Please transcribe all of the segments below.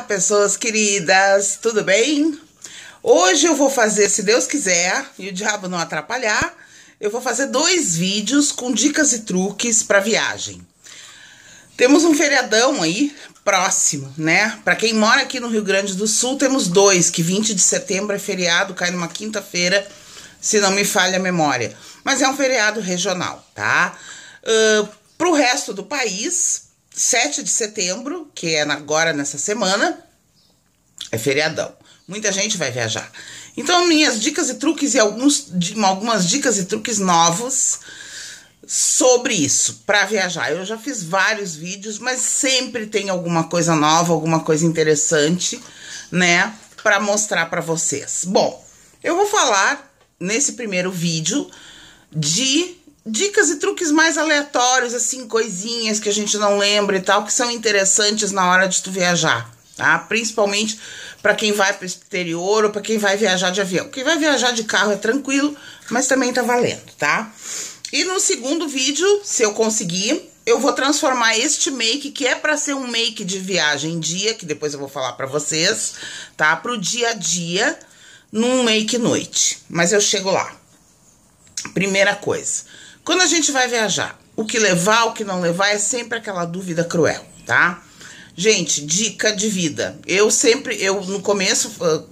Pessoas queridas, tudo bem? Hoje eu vou fazer, se Deus quiser e o diabo não atrapalhar, eu vou fazer 2 vídeos com dicas e truques para viagem. Temos um feriadão aí próximo, né? Para quem mora aqui no Rio Grande do Sul, temos 2, que 20 de setembro é feriado, cai numa quinta-feira, se não me falha a memória. Mas é um feriado regional, tá? Pro resto do país, 7 de setembro, que é agora nessa semana, é feriadão. Muita gente vai viajar. Então, minhas dicas e truques e algumas dicas e truques novos sobre isso, para viajar. Eu já fiz vários vídeos, mas sempre tem alguma coisa nova, alguma coisa interessante, né, para mostrar para vocês. Bom, eu vou falar nesse primeiro vídeo de dicas e truques mais aleatórios, assim, coisinhas que a gente não lembra e tal, que são interessantes na hora de tu viajar, tá? Principalmente para quem vai para o exterior ou para quem vai viajar de avião. Quem vai viajar de carro é tranquilo, mas também tá valendo, tá? E no segundo vídeo, se eu conseguir, eu vou transformar este make, que é para ser um make de viagem dia, que depois eu vou falar para vocês, tá? Pro dia a dia, num make noite. Mas eu chego lá. Primeira coisa, quando a gente vai viajar, o que levar, o que não levar, é sempre aquela dúvida cruel, tá? Gente, dica de vida. Eu no começo,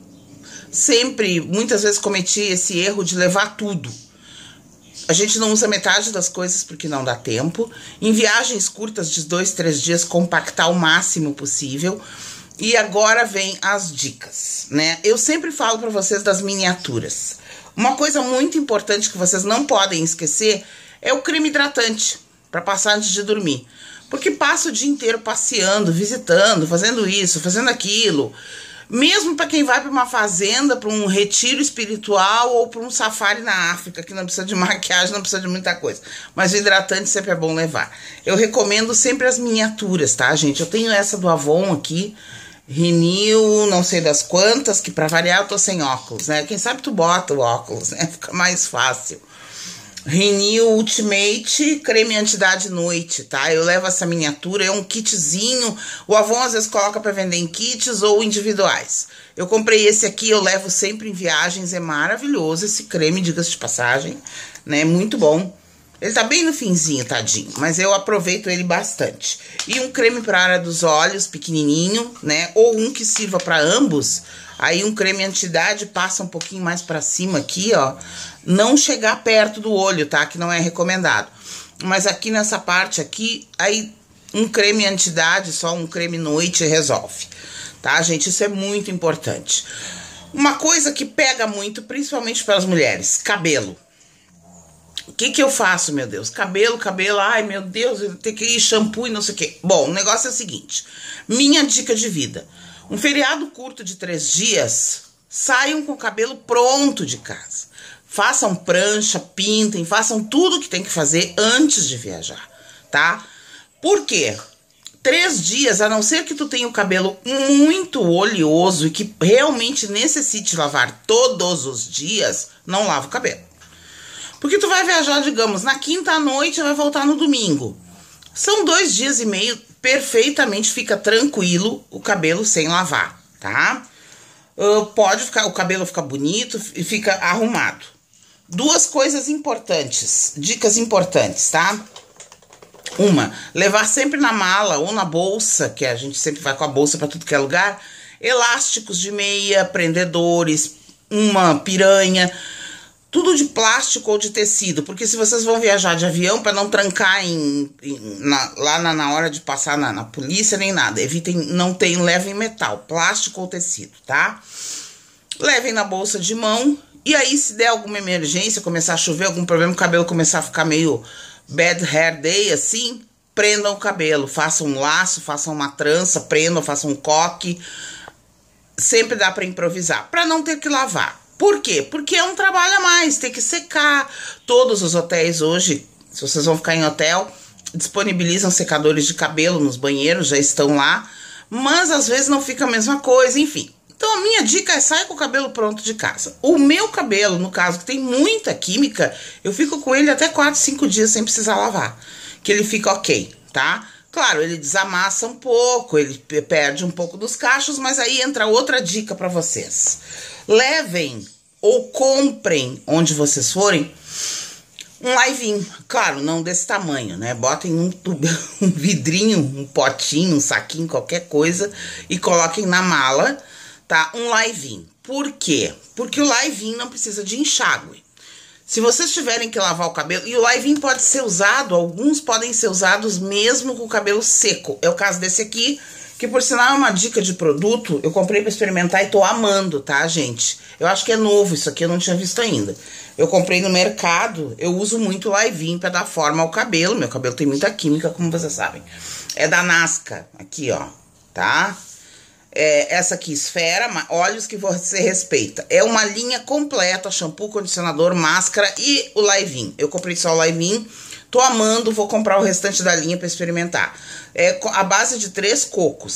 muitas vezes cometi esse erro de levar tudo. A gente não usa metade das coisas porque não dá tempo. Em viagens curtas de 2, 3 dias, compactar o máximo possível. E agora vem as dicas, né? Eu sempre falo para vocês das miniaturas. Uma coisa muito importante que vocês não podem esquecer é o creme hidratante para passar antes de dormir. Porque passa o dia inteiro passeando, visitando, fazendo isso, fazendo aquilo. Mesmo para quem vai para uma fazenda, para um retiro espiritual ou para um safari na África, que não precisa de maquiagem, não precisa de muita coisa. Mas o hidratante sempre é bom levar. Eu recomendo sempre as miniaturas, tá, gente? Eu tenho essa do Avon aqui, Renew, não sei das quantas, que para variar eu tô sem óculos, né? Quem sabe tu bota o óculos, né? Fica mais fácil. Renew Ultimate creme anti-idade noite, tá? Eu levo essa miniatura, é um kitzinho. O Avon às vezes coloca para vender em kits ou individuais. Eu comprei esse aqui, eu levo sempre em viagens, é maravilhoso esse creme, diga-se de passagem, né? Muito bom. Ele tá bem no finzinho, tadinho, mas eu aproveito ele bastante. E um creme para a área dos olhos, pequenininho, né? Ou um que sirva para ambos. Aí um creme anti-idade passa um pouquinho mais para cima aqui, ó. Não chegar perto do olho, tá? Que não é recomendado. Mas aqui nessa parte aqui, aí um creme anti-idade, só um creme noite resolve. Tá, gente? Isso é muito importante. Uma coisa que pega muito, principalmente para as mulheres, cabelo. O que eu faço, meu Deus? Cabelo, ai, meu Deus, eu tenho que ir shampoo e não sei o quê. Bom, o negócio é o seguinte, minha dica de vida. Um feriado curto de 3 dias, saiam com o cabelo pronto de casa. Façam prancha, pintem, façam tudo que tem que fazer antes de viajar, tá? Por quê? 3 dias, a não ser que tu tenha o cabelo muito oleoso e que realmente necessite lavar todos os dias, não lava o cabelo. Porque tu vai viajar, digamos, na quinta à noite e vai voltar no domingo. São 2 dias e meio, perfeitamente fica tranquilo o cabelo sem lavar, tá? Pode ficar, o cabelo fica bonito e fica arrumado. 2 coisas importantes, dicas importantes, tá? Uma, levar sempre na mala ou na bolsa, que a gente sempre vai com a bolsa para tudo que é lugar, elásticos de meia, prendedores, uma piranha, tudo de plástico ou de tecido, porque se vocês vão viajar de avião, para não trancar na hora de passar na polícia, nem nada, evitem, levem metal, plástico ou tecido, tá? Levem na bolsa de mão, e aí se der alguma emergência, começar a chover, algum problema, o cabelo começar a ficar meio bad hair day, assim, prendam o cabelo, façam um laço, façam uma trança, prendam, façam um coque, sempre dá para improvisar, para não ter que lavar. Por quê? Porque é um trabalho a mais, tem que secar. Todos os hotéis hoje, se vocês vão ficar em hotel, disponibilizam secadores de cabelo nos banheiros, já estão lá. Mas às vezes não fica a mesma coisa, enfim. Então a minha dica é sair com o cabelo pronto de casa. O meu cabelo, no caso, que tem muita química, eu fico com ele até 4, 5 dias sem precisar lavar. Que ele fica ok, tá? Claro, ele desamassa um pouco, ele perde um pouco dos cachos, mas aí entra outra dica para vocês. Levem ou comprem, onde vocês forem, um live-in. Claro, não desse tamanho, né? Botem um vidrinho, um potinho, um saquinho, qualquer coisa e coloquem na mala, tá? Um live-in. Por quê? Porque o live-in não precisa de enxágue. Se vocês tiverem que lavar o cabelo, e o live-in pode ser usado, alguns podem ser usados mesmo com o cabelo seco. É o caso desse aqui, que por sinal é uma dica de produto, eu comprei pra experimentar e tô amando, tá, gente? Eu acho que é novo isso aqui, eu não tinha visto ainda. Eu comprei no mercado, eu uso muito live-in pra dar forma ao cabelo, meu cabelo tem muita química, como vocês sabem. É da Nasca, aqui, ó, tá? Essa aqui, Esfera, óleos que você respeita. É uma linha completa, shampoo, condicionador, máscara e o live-in. Eu comprei só o live-in, tô amando, vou comprar o restante da linha para experimentar. É a base de 3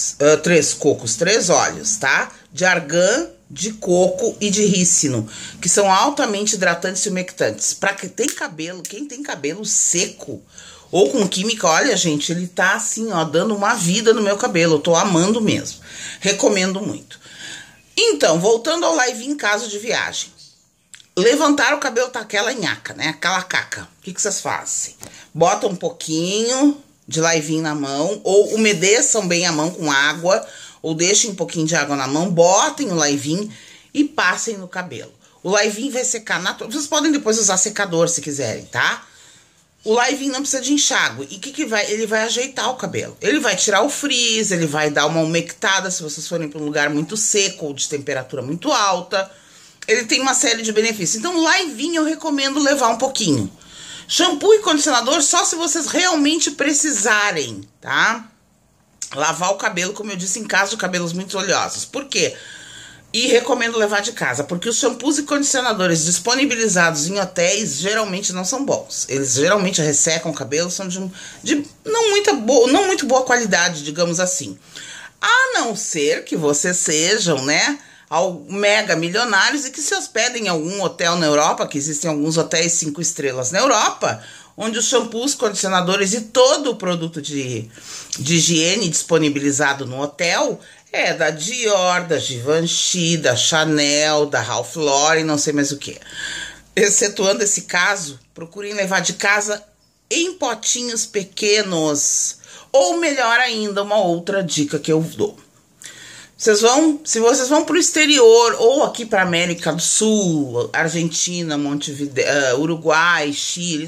óleos, tá? De argan, de coco e de rícino, que são altamente hidratantes e umectantes. Pra quem tem cabelo seco ou com química, olha, gente, ele tá assim, ó, dando uma vida no meu cabelo. Eu tô amando mesmo. Recomendo muito. Então, voltando ao live-in em caso de viagem. Levantar o cabelo tá aquela nhaca, né? Aquela caca. O que vocês fazem? Botam um pouquinho de live-in na mão, ou umedeçam bem a mão com água, ou deixem um pouquinho de água na mão, botem o live-in e passem no cabelo. O live-in vai secar naturalmente. Vocês podem depois usar secador se quiserem, tá? O live-in não precisa de enxágue. E ele vai ajeitar o cabelo. Ele vai tirar o frizz, ele vai dar uma umectada se vocês forem para um lugar muito seco ou de temperatura muito alta. Ele tem uma série de benefícios. Então, o live-in eu recomendo levar um pouquinho. Shampoo e condicionador só se vocês realmente precisarem, tá? Lavar o cabelo, como eu disse, em caso de cabelos muito oleosos. Por quê? E recomendo levar de casa, porque os shampoos e condicionadores disponibilizados em hotéis geralmente não são bons. Eles geralmente ressecam o cabelo, são de não muito boa qualidade, digamos assim. A não ser que vocês sejam, né, mega milionários e que se hospedem em algum hotel na Europa, que existem alguns hotéis 5 estrelas na Europa, onde os shampoos, condicionadores e todo o produto de higiene disponibilizado no hotel é da Dior, da Givenchy, da Chanel, da Ralph Lauren, não sei mais o que. Excetuando esse caso, procurem levar de casa em potinhos pequenos. Ou melhor ainda, uma outra dica que eu dou. Se vocês vão para o exterior, ou aqui para América do Sul, Argentina, Montevideo, Uruguai, Chile,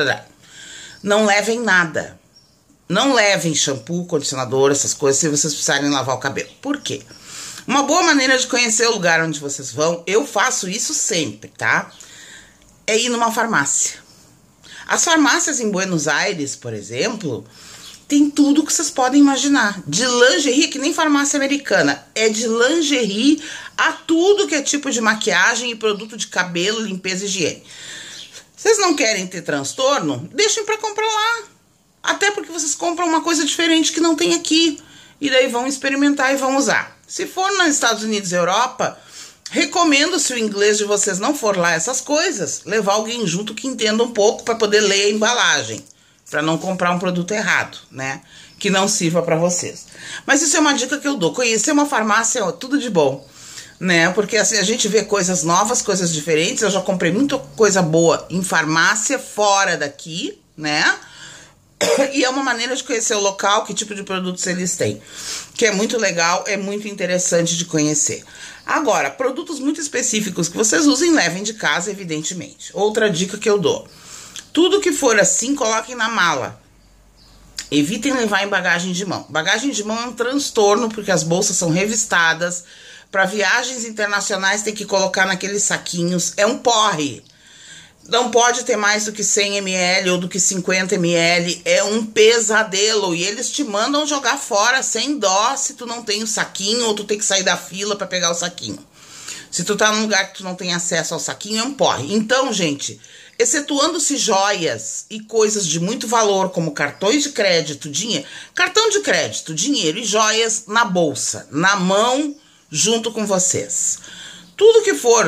não levem nada. Não levem shampoo, condicionador, essas coisas, se vocês precisarem lavar o cabelo. Por quê? Uma boa maneira de conhecer o lugar onde vocês vão, eu faço isso sempre, tá? É ir numa farmácia. As farmácias em Buenos Aires, por exemplo, tem tudo que vocês podem imaginar. De lingerie, que nem farmácia americana. É de lingerie a tudo que é tipo de maquiagem e produto de cabelo, limpeza e higiene. Vocês não querem ter transtorno? Deixem pra comprar lá. Até porque vocês compram uma coisa diferente que não tem aqui. E daí vão experimentar e vão usar. Se for nos Estados Unidos e Europa, recomendo, se o inglês de vocês não for lá essas coisas, levar alguém junto que entenda um pouco para poder ler a embalagem. Para não comprar um produto errado, né? Que não sirva para vocês. Mas isso é uma dica que eu dou. Conhecer uma farmácia é tudo de bom, né? Porque assim, a gente vê coisas novas, coisas diferentes. Eu já comprei muita coisa boa em farmácia fora daqui, né? E é uma maneira de conhecer o local, que tipo de produtos eles têm. Que é muito legal, é muito interessante de conhecer. Agora, produtos muito específicos que vocês usem, levem de casa, evidentemente. Outra dica que eu dou. Tudo que for assim, coloquem na mala. Evitem levar em bagagem de mão. Bagagem de mão é um transtorno, porque as bolsas são revistadas. Para viagens internacionais tem que colocar naqueles saquinhos. É um porre. Não pode ter mais do que 100 ml ou do que 50 ml. É um pesadelo. E eles te mandam jogar fora sem dó se tu não tem o saquinho ou tu tem que sair da fila para pegar o saquinho. Se tu tá num lugar que tu não tem acesso ao saquinho, é um porre. Então, gente, excetuando-se joias e coisas de muito valor, como cartões de crédito, cartão de crédito, dinheiro e joias na bolsa, na mão, junto com vocês. Tudo que for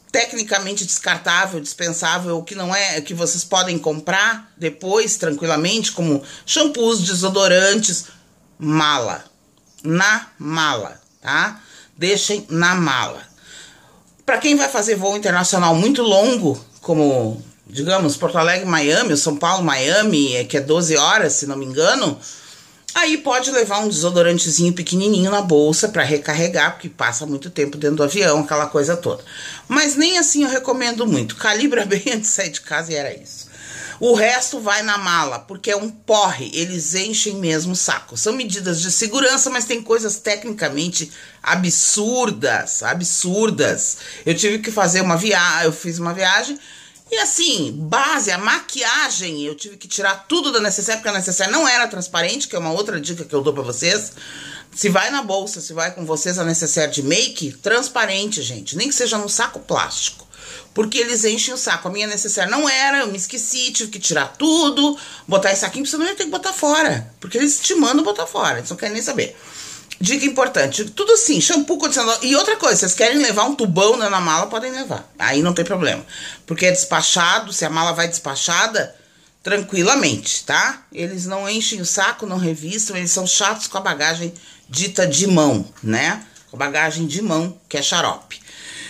tecnicamente descartável, dispensável, que não é, que vocês podem comprar depois tranquilamente, como shampoos, desodorantes, mala. Na mala, tá? Deixem na mala. Para quem vai fazer voo internacional muito longo, como, digamos, Porto Alegre, Miami, ou São Paulo, Miami, que é 12 horas, se não me engano, aí pode levar um desodorantezinho pequenininho na bolsa para recarregar, porque passa muito tempo dentro do avião, aquela coisa toda. Mas nem assim eu recomendo muito. Calibra bem antes de sair de casa e era isso. O resto vai na mala, porque é um porre, eles enchem mesmo o saco. São medidas de segurança, mas tem coisas tecnicamente absurdas, absurdas. Eu tive que fazer uma viagem, eu fiz uma viagem, e assim, base, a maquiagem, eu tive que tirar tudo da necessaire, porque a necessaire não era transparente, que é uma outra dica que eu dou pra vocês. Se vai na bolsa, se vai com vocês a necessaire de make, transparente, gente, nem que seja num saco plástico. Porque eles enchem o saco. A minha necessaire não era, eu me esqueci, tive que tirar tudo, botar esse saquinho, porque senão eu ia ter que botar fora. Porque eles te mandam botar fora, eles não querem nem saber. Dica importante, tudo assim, shampoo, condicionador. E outra coisa, vocês querem levar um tubão na mala, podem levar. Aí não tem problema. Porque é despachado, se a mala vai despachada, tranquilamente, tá? Eles não enchem o saco, não revistam, eles são chatos com a bagagem dita de mão, né? Com a bagagem de mão, que é xarope.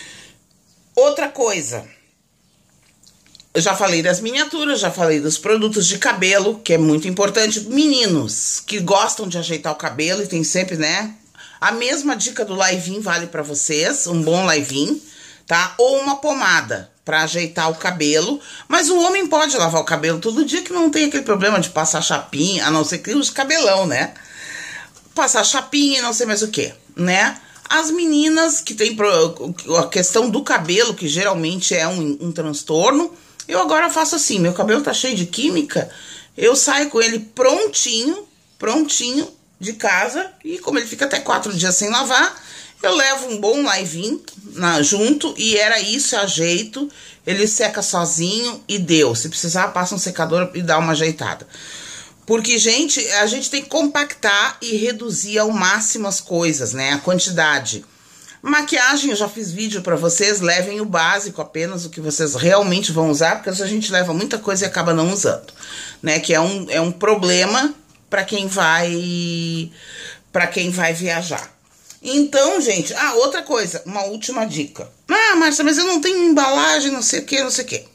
Outra coisa, eu já falei das miniaturas, já falei dos produtos de cabelo, que é muito importante. Meninos que gostam de ajeitar o cabelo e tem sempre, né? A mesma dica do Live-In vale pra vocês, um bom Live-In, tá? Ou uma pomada pra ajeitar o cabelo. Mas o homem pode lavar o cabelo todo dia, que não tem aquele problema de passar chapinha, a não ser que use cabelão, né? Passar chapinha e não sei mais o que, né? As meninas que tem a questão do cabelo, que geralmente é um transtorno, eu agora faço assim, meu cabelo tá cheio de química, eu saio com ele prontinho de casa, e como ele fica até 4 dias sem lavar, eu levo um bom Live-In junto, e era isso, ajeito, ele seca sozinho e deu. Se precisar, passa um secador e dá uma ajeitada. Porque, gente, a gente tem que compactar e reduzir ao máximo as coisas, né? A quantidade. Maquiagem, eu já fiz vídeo pra vocês, levem o básico, apenas o que vocês realmente vão usar, porque a gente leva muita coisa e acaba não usando, né? Que é um problema pra quem vai viajar. Então, gente, outra coisa, uma última dica. Márcia, mas eu não tenho embalagem, não sei o que, não sei o que.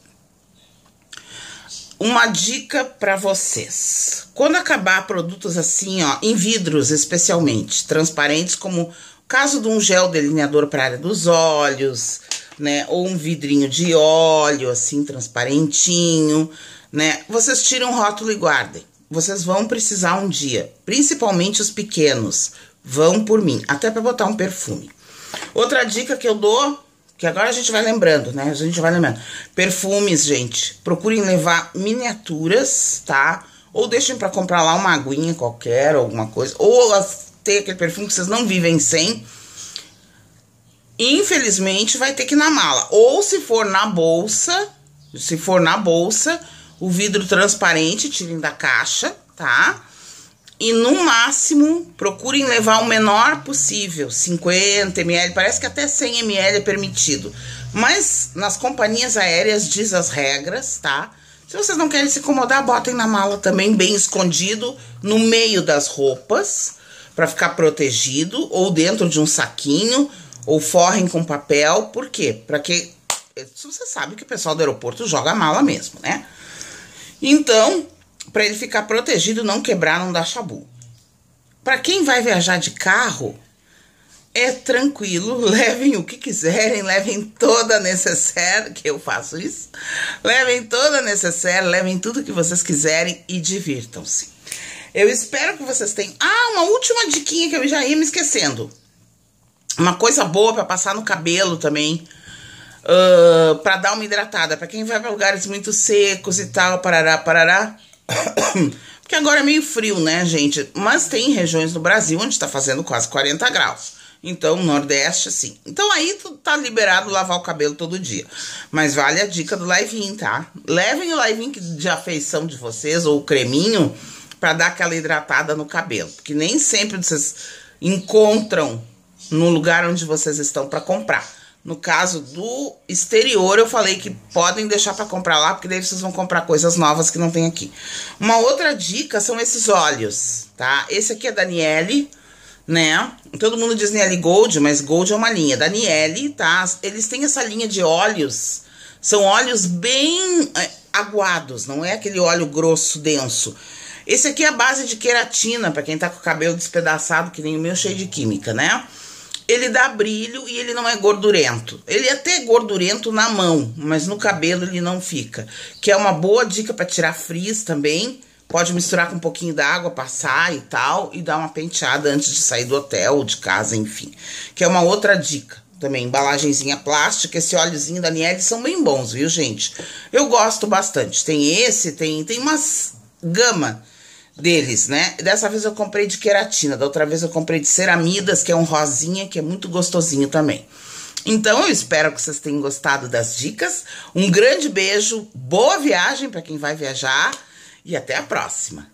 Uma dica pra vocês. Quando acabar produtos assim, ó, em vidros especialmente, transparentes, como o caso de um gel delineador para a área dos olhos, né, ou um vidrinho de óleo assim transparentinho, né? Vocês tiram o rótulo e guardem. Vocês vão precisar um dia, principalmente os pequenos, vão por mim, até para botar um perfume. Outra dica que eu dou, que agora a gente vai lembrando, né? A gente vai lembrando. Perfumes, gente, procurem levar miniaturas, tá? Ou deixem pra comprar lá uma aguinha qualquer, alguma coisa. Ou ter aquele perfume que vocês não vivem sem. Infelizmente, vai ter que ir na mala. Ou se for na bolsa, o vidro transparente, tirem da caixa, tá? E no máximo, procurem levar o menor possível, 50 ml, parece que até 100 ml é permitido. Mas nas companhias aéreas diz as regras, tá? Se vocês não querem se incomodar, botem na mala também, bem escondido, no meio das roupas, para ficar protegido, ou dentro de um saquinho, ou forrem com papel. Por quê? Para que... Você sabe que o pessoal do aeroporto joga a mala mesmo, né? Então... para ele ficar protegido, não quebrar, não dar chabu. Para quem vai viajar de carro, é tranquilo, levem o que quiserem, levem toda a necessaire, que eu faço isso, levem toda a necessaire, levem tudo que vocês quiserem e divirtam-se. Eu espero que vocês tenham... uma última diquinha que eu já ia me esquecendo. Uma coisa boa para passar no cabelo também, para dar uma hidratada, para quem vai para lugares muito secos e tal, parará. Porque agora é meio frio, né, gente? Mas tem regiões do Brasil onde tá fazendo quase 40 graus. Então, Nordeste, assim. Então, aí tá liberado lavar o cabelo todo dia. Mas vale a dica do Live-In, tá? Levem o Live-In de afeição de vocês, ou o creminho, pra dar aquela hidratada no cabelo. Porque nem sempre vocês encontram no lugar onde vocês estão pra comprar. No caso do exterior, eu falei que podem deixar para comprar lá, porque daí vocês vão comprar coisas novas que não tem aqui. Uma outra dica são esses óleos, tá? Esse aqui é da Niele, né? Todo mundo diz Niele Gold, mas Gold é uma linha. Da Niele, tá? Eles têm essa linha de óleos, são óleos bem aguados, não é aquele óleo grosso, denso. Esse aqui é a base de queratina, para quem tá com o cabelo despedaçado, que nem o meu, cheio de química, né? Ele dá brilho e ele não é gordurento. Ele é até gordurento na mão, mas no cabelo ele não fica. Que é uma boa dica para tirar frizz também. Pode misturar com um pouquinho d'água, passar e tal, e dar uma penteada antes de sair do hotel ou de casa, enfim. Que é uma outra dica também. Embalagenzinha plástica, esse óleozinho da Niele são bem bons, viu, gente? Eu gosto bastante. Tem esse, tem umas gama deles, né? Dessa vez eu comprei de queratina, da outra vez eu comprei de ceramidas, que é um rosinha, que é muito gostosinho também. Então eu espero que vocês tenham gostado das dicas. Um grande beijo, boa viagem para quem vai viajar e até a próxima.